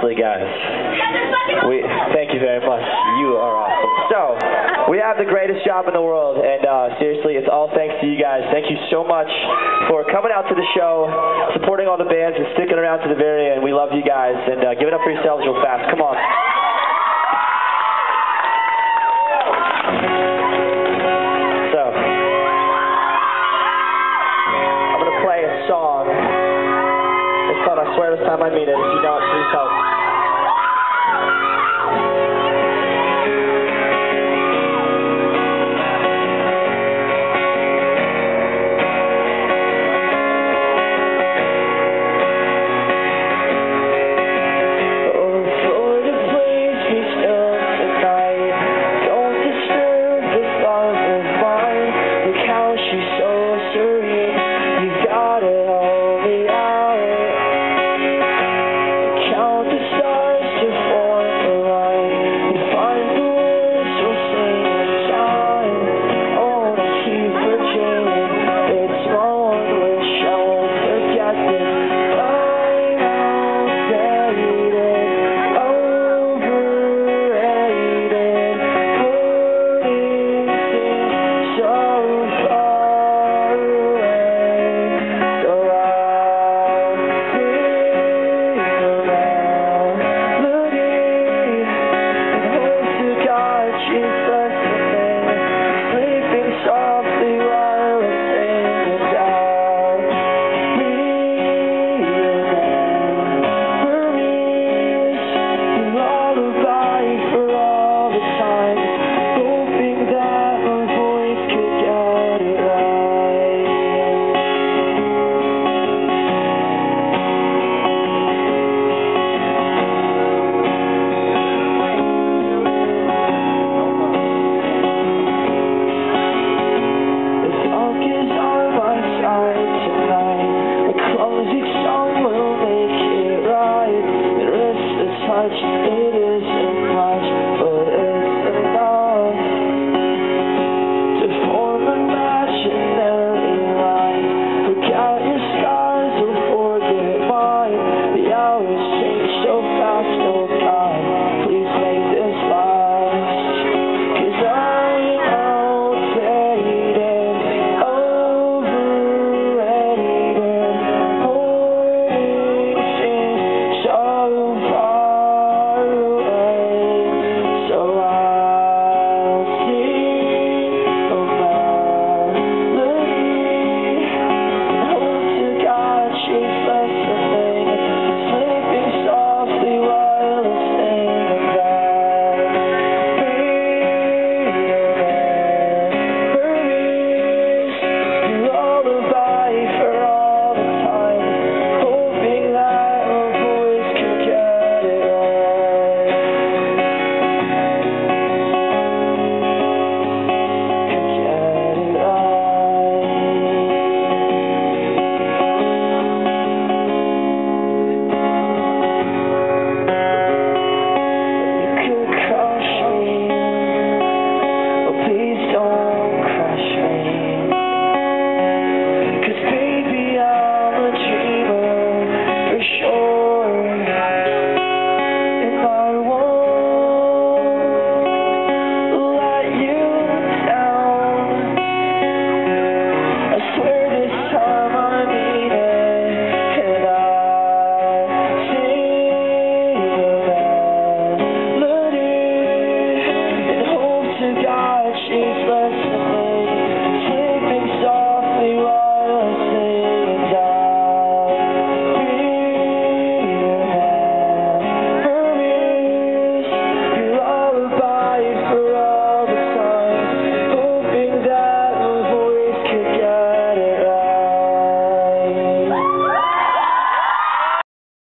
Honestly, guys, thank you very much. You are awesome. So, we have the greatest job in the world, and seriously, it's all thanks to you guys. Thank you so much for coming out to the show, supporting all the bands, and sticking around to the very end. We love you guys, and give it up for yourselves real fast. Come on. So, I'm going to play a song. It's called I Swear This Time I Mean It. If you know it, please help.